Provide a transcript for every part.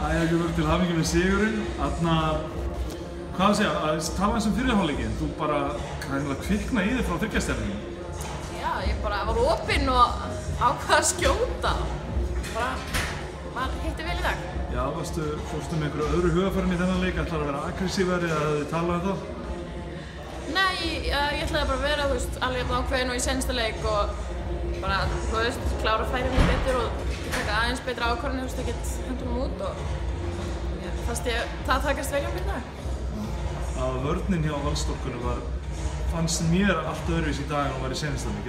Ægir, til hamingju með sigurinn. Hvað að segja, að tala eins fyrri hálfleikinn, þú bara kvikna í þig frá þriggja-stjörnunni. Já, ég bara var opinn og ákvað að skjóta. Maður hitti vel í dag. Já, fórstu með einhverju öðru hugarfarin í þennan leik, ætlar að vera aggressívari eða þið talaðu það? Nei, ég ætlaði bara að vera, alveg ákveðin og í seinasta leik og bara, klára færin betur og taka aðeins betra ákvarðanir, ekkert hendur út og það takast vel hjá mér í dag. Að vörnin hjá Valsstúlkunum fannst mér allt öðruvísi í dag en hún var í seinasta leik.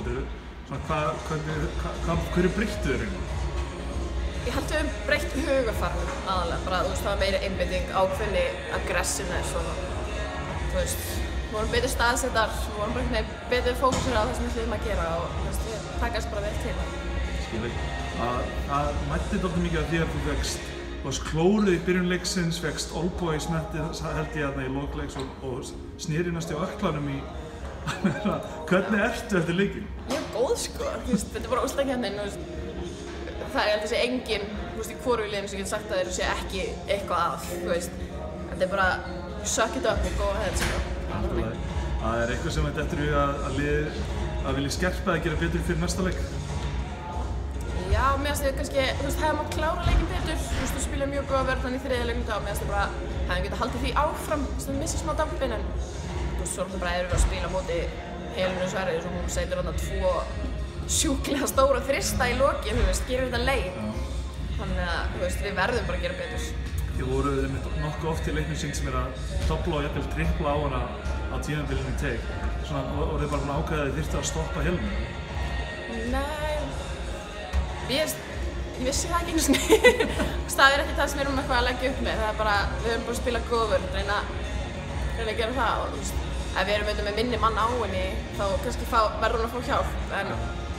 Hverju breyttu þér eiginlega? Ég held við höfum breytt hugarfarinu aðalega, bara það var meiri einbeiting, ákveðni, aggressiveness og við vorum betur staðsettar, við vorum bara betur fókusir á það sem við ætlum að gera og við takast bara vel til. Skilur, það mætti dálítið mikið af því að þú fékkst klórið í byrjun leiksins, fékkst olbúi smettið held ég í lok leiks og sneri næstu á ökklanum í hvernig ertu eftir leikinn? Ég er góð sko, þetta er bara úrslitakeppnin. Það held að sé enginn í hvoru liðinu sem getur sagt að þeir sé ekki eitthvað að, Þetta er bara suck it up og go ahead, sko. Það er eitthvað sem þetta eftir að vilja skerpa eða gera betur fyrir næsta leik? Já, mér finnst þið kannski, hefði mátt klára leikinn betur, þú spila mjög góða vörn í þriðja leiknum þá, mér finnst þið bara, hefði getað haldið því áfram, það missir smá dampinn, en svo bara erum við að spila á móti Helenu Sverris og hún setur þarna 2 sjúklega stóra þrista í lokin, gerir þetta leik. Þannig að við verðum bara að gera betur. Þið voruð nokkuð oft í leiknum sem að dobla og jafnvel tripla á hana á tímabilinu í teik. Voruð þið bara ákveðið að þið þyrftu að stoppa Helenu? Nei, ég vissi það ekki einu sinni. Það er ekki það sem við erum eitthvað að leggja upp með. Það er bara, við höfum bara að spila góða vörn, reyna að gera það. Og ef við erum með minni mann á henni, þá kannski verður hún að fá hjálp. En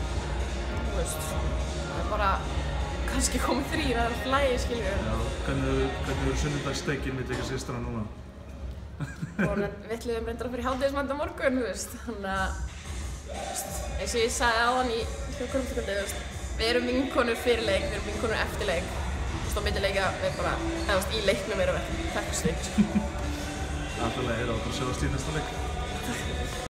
það er bara kannski komið 3, það er flæði, skiljum við. Já, hvernig eru sunnudagssteikinn milli ykkar systra núna? Við ætluðum reyndar að fara í hádegismat á morgun, þannig að eins og ég sagði áðan í kvöldkvöldi, við erum vinkonur fyrir leik, við erum vinkonur eftir leik. Á milli leikja við bara, í leiknum erum við þekkast við. Alltaf leið, þá bara sjáumst í næsta leik.